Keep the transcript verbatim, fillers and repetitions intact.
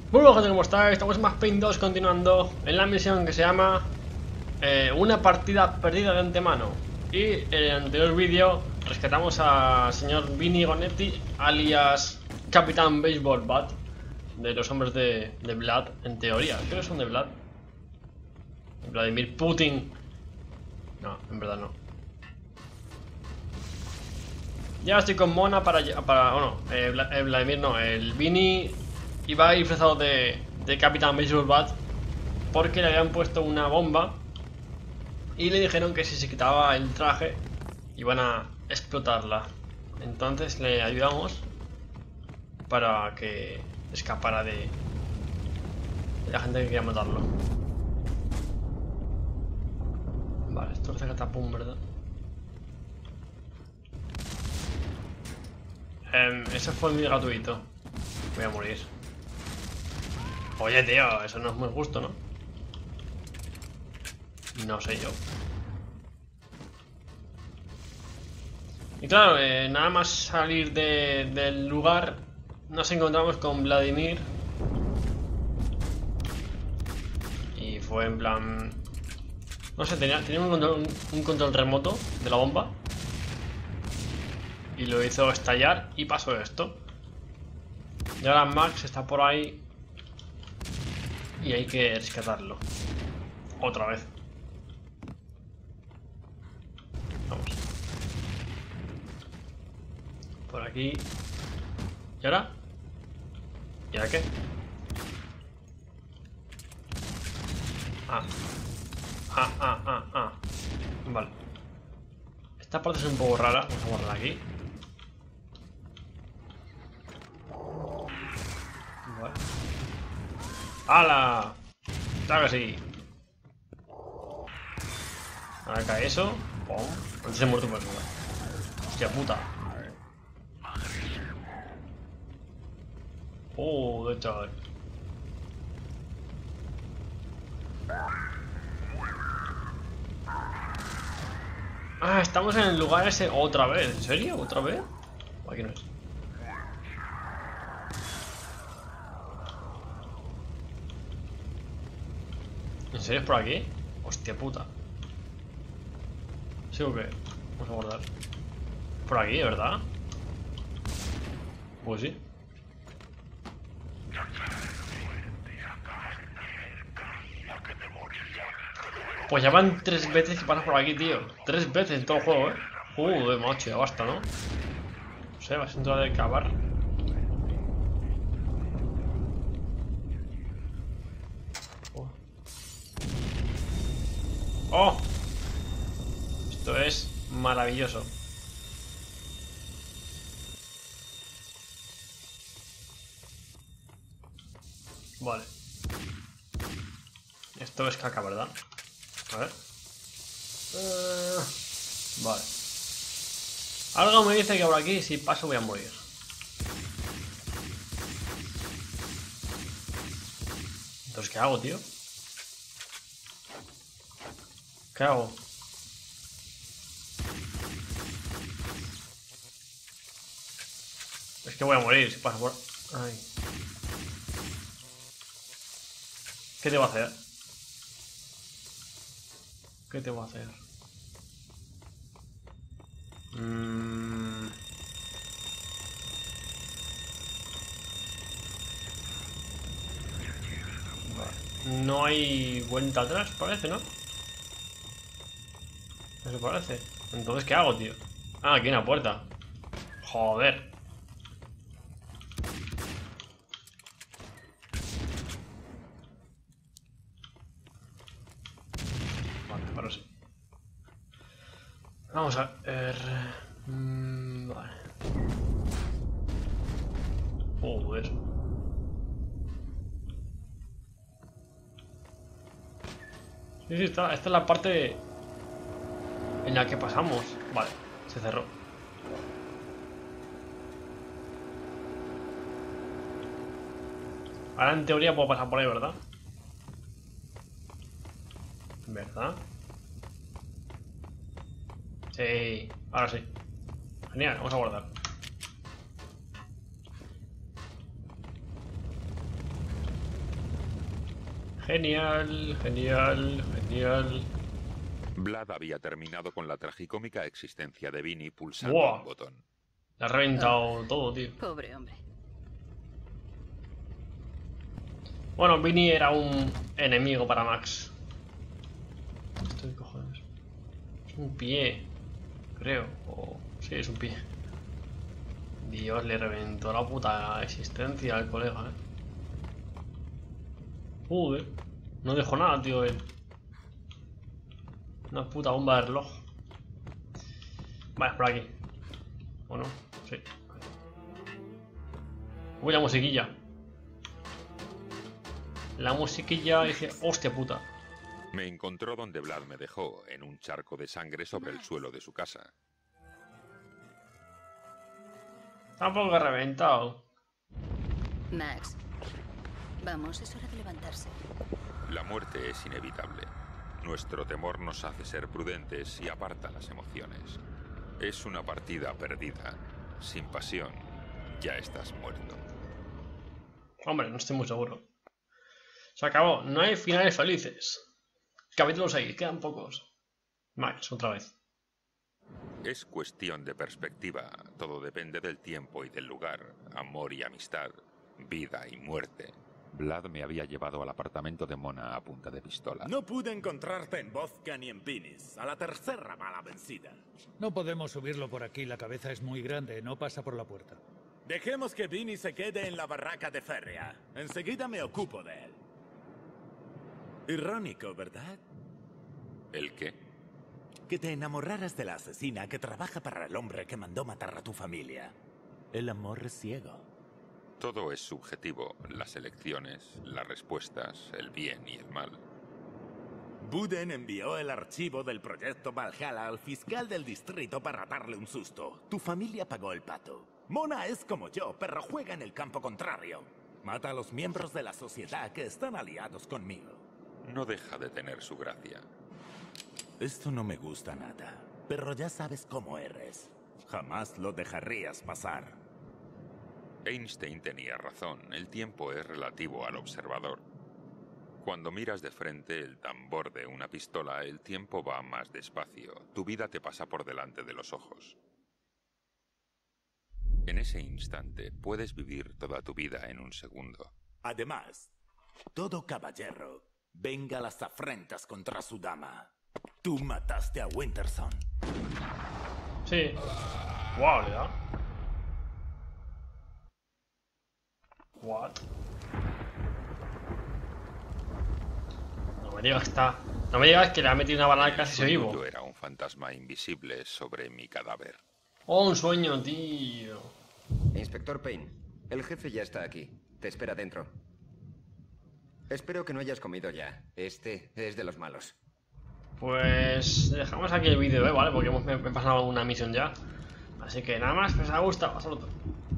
Muy buenas gente, ¿cómo estáis? Estamos en Max Payne dos continuando en la misión que se llama eh, Una partida perdida de antemano. Y en el anterior vídeo rescatamos al señor Vinny Gonetti, alias Capitán Baseball Bat, de los hombres de, de Vlad, en teoría. Creo que son de Vlad. Vladimir Putin. No, en verdad no. Ya estoy con Mona para... para bueno, eh, Vladimir no, el Vinny iba a ir disfrazado de, de Capitán Baseball Bat porque le habían puesto una bomba y le dijeron que si se quitaba el traje iban a explotarla. Entonces le ayudamos para que escapara de, de la gente que quería matarlo. Vale, esto es de catapum, ¿verdad? Eh, eso fue muy gratuito. Voy a morir. Oye, tío, eso no es muy justo, ¿no? No sé yo. Y claro, eh, nada más salir de, del lugar, nos encontramos con Vladimir. Y fue en plan... No sé, tenía, tenía un, control, un, un control remoto de la bomba. Y lo hizo estallar y pasó esto. Y ahora Max está por ahí. Y hay que rescatarlo. Otra vez. Vamos. Por aquí. ¿Y ahora? ¿Y ahora qué? Ah. Ah, ah, ah, ah. Vale. Esta parte es un poco rara. Vamos a guardarla aquí. Vale. ¡Hala! Claro que sí. Ahora cae eso. ¡Pum! Antes he muerto por eso. Hostia puta. Oh, de hecho. Ah, estamos en el lugar ese otra vez. ¿En serio? ¿Otra vez? Aquí no es. ¿En serio es por aquí? Hostia puta. ¿Sí o qué? Vamos a guardar. Por aquí, ¿verdad? Pues sí. Pues ya van tres veces que pasas por aquí, tío. Tres veces en todo el juego, eh. Joder, macho, ya basta, ¿no? No sé, vas a entrar de cavar. Oh. ¡Oh! Esto es maravilloso. Vale. Esto es caca, ¿verdad? A ver. Uh, vale. Algo me dice que por aquí, si paso, voy a morir. Entonces, ¿qué hago, tío? ¿Qué hago? Es que voy a morir si paso por... Ay. ¿Qué te va a hacer? ¿Qué te va a hacer? Mm... Vale. No hay vuelta atrás, parece, ¿no? Eso parece. Entonces, ¿qué hago, tío? Ah, aquí hay una puerta. Joder. Vale, ahora sí. Vamos a ver... Mm, vale. Joder. Sí, sí, está, esta es la parte en la que pasamos. Vale, se cerró. Ahora en teoría puedo pasar por ahí, ¿verdad? ¿Verdad? Sí, ahora sí. Genial, vamos a guardar. Genial, genial, genial. Vlad había terminado con la tragicómica existencia de Vinny pulsando ¡Buah! un botón. Le ha reventado oh. todo, tío. Pobre hombre. Bueno, Vinny era un enemigo para Max. ¿Esto qué cojones? Es un pie, creo. O... sí, es un pie. Dios, le reventó la puta existencia al colega, eh. Joder. No dejó nada, tío, él. Una puta bomba de reloj. Vale, por aquí. ¿O no? Sí. Uy, la musiquilla. La musiquilla dice, hostia puta. Me encontró donde Vlad me dejó, en un charco de sangre sobre el suelo de su casa. Tampoco he reventado. Max, vamos, es hora de levantarse. La muerte es inevitable. Nuestro temor nos hace ser prudentes y aparta las emociones. Es una partida perdida. Sin pasión, ya estás muerto. Hombre, no estoy muy seguro. Se acabó. No hay finales felices. Capítulo seis. Quedan pocos. Max, otra vez. Es cuestión de perspectiva. Todo depende del tiempo y del lugar. Amor y amistad. Vida y muerte. Vlad me había llevado al apartamento de Mona a punta de pistola. No pude encontrarte en Vodka ni en Vinis. A la tercera mala vencida. No podemos subirlo por aquí. La cabeza es muy grande. No pasa por la puerta. Dejemos que Vinny se quede en la barraca de Férrea. Enseguida me ocupo de él. Irónico, ¿verdad? ¿El qué? Que te enamoraras de la asesina que trabaja para el hombre que mandó matar a tu familia. El amor es ciego. Todo es subjetivo. Las elecciones, las respuestas, el bien y el mal. Buden envió el archivo del proyecto Valhalla al fiscal del distrito para darle un susto. Tu familia pagó el pato. Mona es como yo, pero juega en el campo contrario. Mata a los miembros de la sociedad que están aliados conmigo. No deja de tener su gracia. Esto no me gusta nada, pero ya sabes cómo eres. Jamás lo dejarías pasar. Einstein tenía razón. El tiempo es relativo al observador. Cuando miras de frente el tambor de una pistola, el tiempo va más despacio. Tu vida te pasa por delante de los ojos. En ese instante puedes vivir toda tu vida en un segundo. Además, todo caballero venga a las afrentas contra su dama. Tú mataste a Winterson. Sí. Wow, le da. What? No me digas que está. No me digas que le ha metido una bala casi se vivo. Yo era un fantasma invisible sobre mi cadáver. Oh, un sueño, tío. Inspector Payne, el jefe ya está aquí. Te espera dentro. Espero que no hayas comido ya. Este es de los malos. Pues dejamos aquí el vídeo, ¿eh? ¿Vale? Porque hemos me he pasado una misión ya. Así que nada más, pues os ha gustado. Hasta luego.